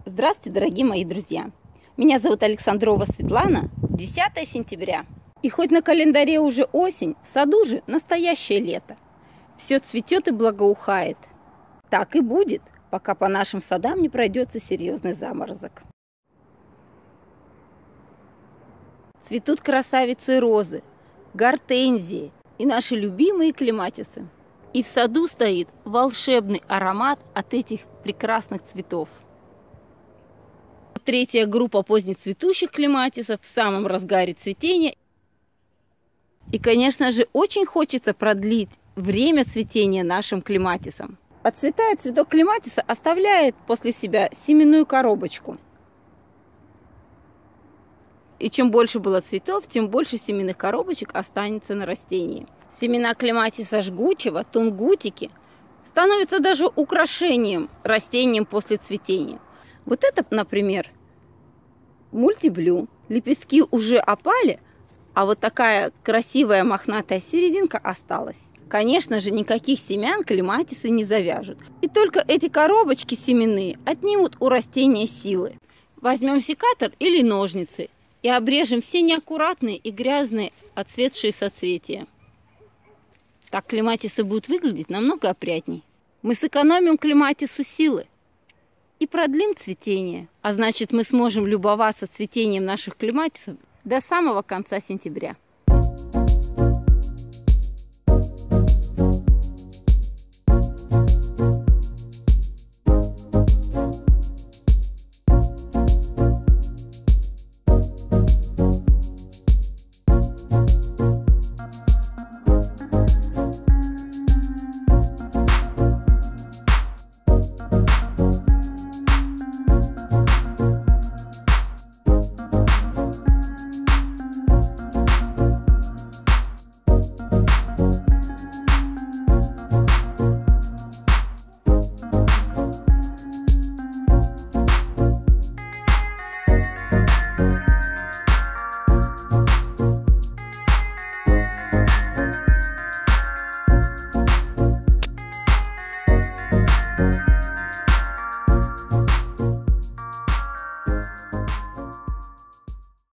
Здравствуйте, дорогие мои друзья! Меня зовут Александрова Светлана, 10 сентября. И хоть на календаре уже осень, в саду же настоящее лето. Все цветет и благоухает. Так и будет, пока по нашим садам не пройдется серьезный заморозок. Цветут красавицы розы, гортензии и наши любимые клематисы. И в саду стоит волшебный аромат от этих прекрасных цветов. Третья группа позднецветущих клематисов в самом разгаре цветения. И, конечно же, очень хочется продлить время цветения нашим клематисам. Отцветает цветок клематиса, оставляет после себя семенную коробочку. И чем больше было цветов, тем больше семенных коробочек останется на растении. Семена клематиса жгучего, тунгутики, становятся даже украшением растением после цветения. Вот это, например, мультиблю. Лепестки уже опали, а вот такая красивая мохнатая серединка осталась. Конечно же, никаких семян клематисы не завяжут. И только эти коробочки семенные отнимут у растения силы. Возьмем секатор или ножницы и обрежем все неаккуратные и грязные отцветшие соцветия. Так клематисы будут выглядеть намного опрятней. Мы сэкономим клематису силы и продлим цветение. А значит, мы сможем любоваться цветением наших клематисов до самого конца сентября.